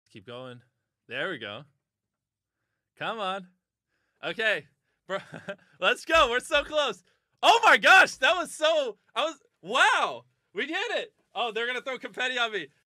Keep going. There we go. Come on. Okay. Bro, let's go. We're so close. Oh my gosh. That was so... wow. We did it. Oh, they're going to throw confetti on me.